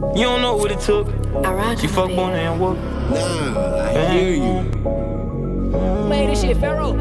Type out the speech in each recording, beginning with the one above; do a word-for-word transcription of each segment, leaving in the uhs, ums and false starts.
You don't know what it took. She fuck Bona and whoop. Nah, I hear you. Made this shit, Pharaoh.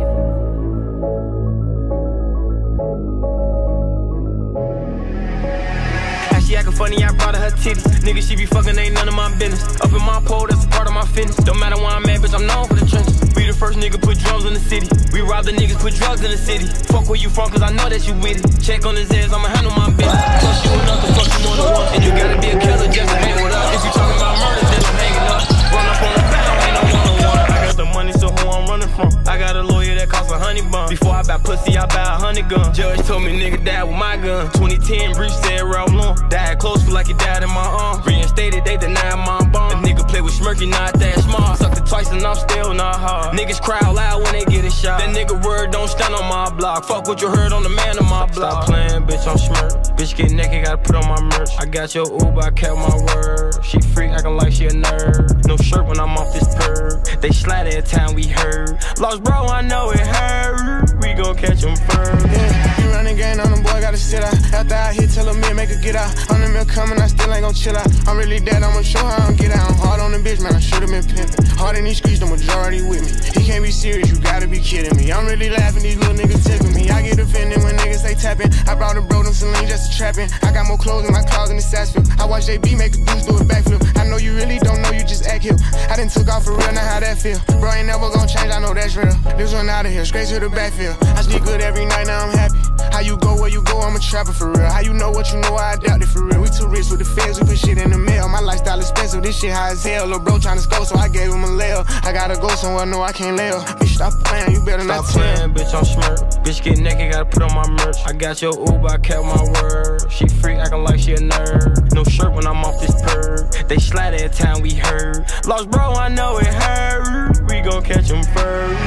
She acting funny, I brought her her titties. Nigga, she be fucking, ain't none of my business. Up in my pole, that's a part of my fitness. Don't matter where I'm at, bitch, I'm known for the trenches. We the first nigga put drums in the city. We rob the niggas, put drugs in the city. Fuck where you from, cause I know that you with it. Check on his ass, I'ma handle my business. Plus you another, fuck you more than one. And you gotta be a killer just to hang with us. If you talking about murder, then I'm hanging up. Run up on the bound, ain't no one-on-one. I got the money, so who I'm running from? I got a lawyer that costs a honey bun. Before I buy pussy, I buy a honey gun. Judge told me nigga died with my gun. twenty ten, Breach said Ralph Long. Died close, feel like he died in my arms. Reinstated, they denied my bomb. A nigga play with Smirky, not that smart. Sucked it twice and I'm still not hard. Niggas cry loud when they get a shot. That nigga word don't stand on my block. Fuck what you heard on the man on my block. Stop playing, bitch, I'm smirk. Bitch get naked, gotta put on my merch. I got your Uber, I kept my word. She freak, acting like she a nerd. No shirt when I'm off this perv. They slide every time we heard. Lost bro, I know it hurt. We gon' catch him first. Yeah, you running game on them boy, gotta sit out. After I hit, tell him man, make her get out. On the mill coming, I still ain't gon' chill out. I'm really dead, I'ma show how I'm get out. I'm hard on the bitch, man, I should've been pimpin'. Hard in these streets, the majority with me. He can't be serious, you gotta be kidding me. I'm really laughing, these little niggas tipping me. I get offended when niggas say tapping. I brought a bro, them Celine just to trapping. I got more clothes in my closet than Sassfield. I watch J B make a deuce do a backflip. I know you really don't know, you just act here. I done took off for real, now how that feel? Bro ain't never gon' change, I know that's real. This one out of here, straight to the backfield. I sleep good every night, now I'm happy. How you go, where you go, I'm a trapper for real. How you know what you know, I adapt it for real. We too rich with the feds, we put shit in the mail. My lifestyle expensive, this shit high as hell. Lil' bro tryna score, so I gave him a lail. I gotta go somewhere, no I can't lay up. Bitch, stop playing, you better Stop not playing, bitch, I'm smirk. Bitch get naked, gotta put on my merch. I got your Uber, I kept my word. She freak, acting like she a nerd. No shirt when I'm off this perv. They slide every time we heard. Lost bro, I know it hurt. We gon' catch him first.